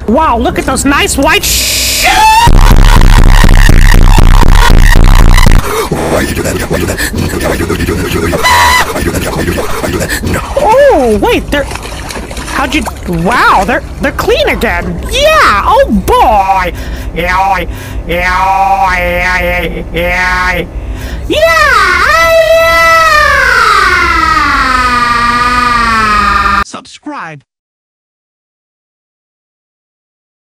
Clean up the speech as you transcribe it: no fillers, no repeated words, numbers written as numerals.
Wow, look at those nice white Why you do that? Why you do that? Why you do that? No. Oh, wait, they're... How'd you... Wow, they're clean again. Yeah, oh boy. Yeah,